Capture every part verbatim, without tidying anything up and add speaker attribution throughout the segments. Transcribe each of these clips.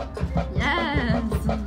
Speaker 1: Yes!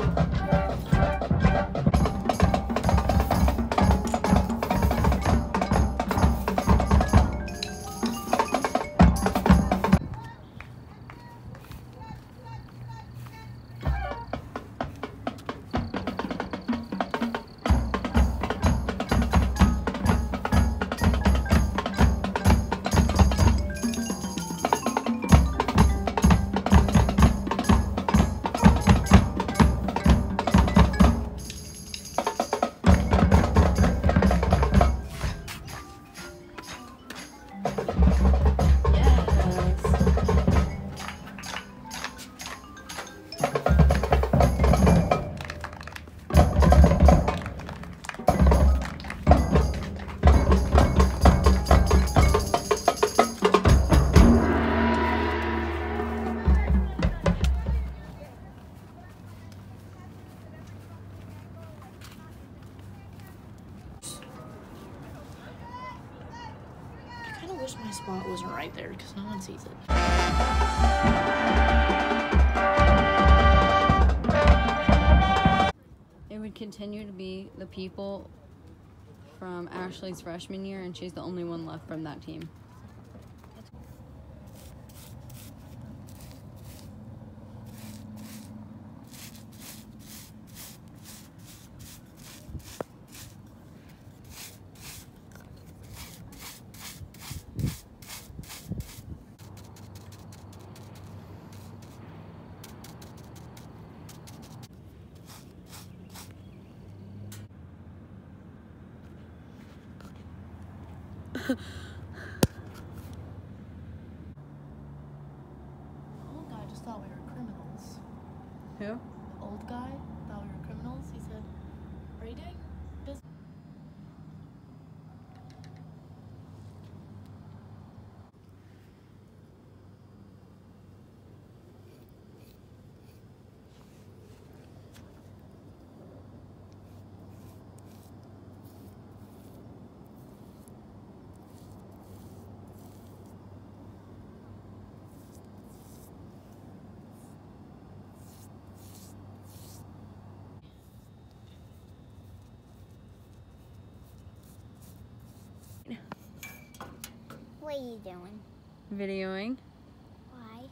Speaker 2: I wish my spot wasn't right there because no one sees it.
Speaker 1: It would continue to be the people from Ashley's freshman year, and she's the only one left from that team.
Speaker 2: The old guy just thought we were criminals.
Speaker 1: Who?
Speaker 2: The old guy thought we were criminals. He said, "Are you doing business?"
Speaker 3: What are you doing?
Speaker 1: Videoing.
Speaker 3: Why?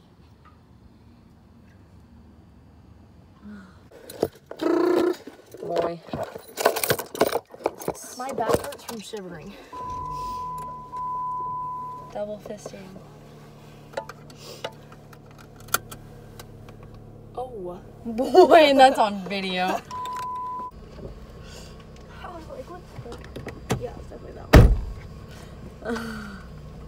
Speaker 1: Boy.
Speaker 2: My back hurts from shivering.
Speaker 1: Double fisting.
Speaker 2: Oh.
Speaker 1: Boy, and that's on video.
Speaker 2: I was like, what's the... Yeah, it's definitely that one.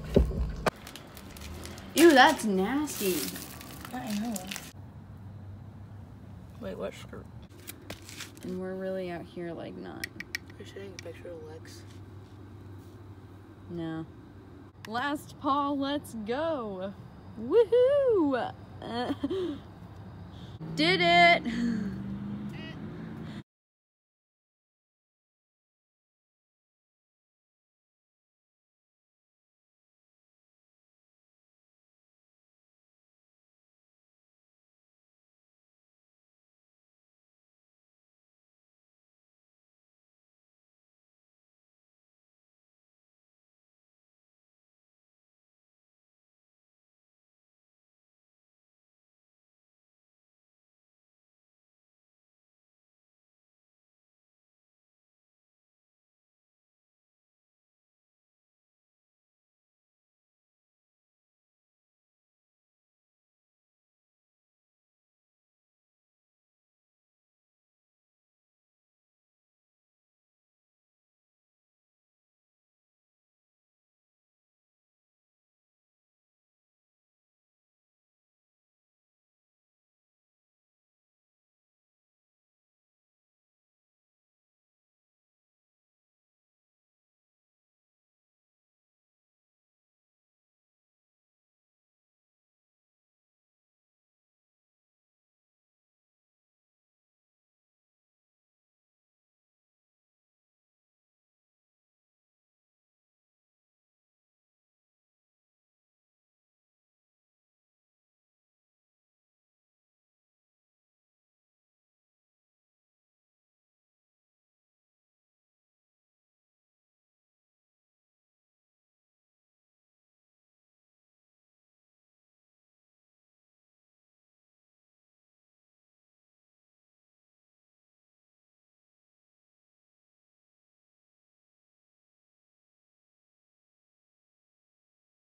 Speaker 1: Ew, that's nasty.
Speaker 2: I know. Wait, what skirt?
Speaker 1: And we're really out here like not.
Speaker 2: You're showing a picture of Lex.
Speaker 1: No. Last paw, let's go. Woohoo! Uh, did it!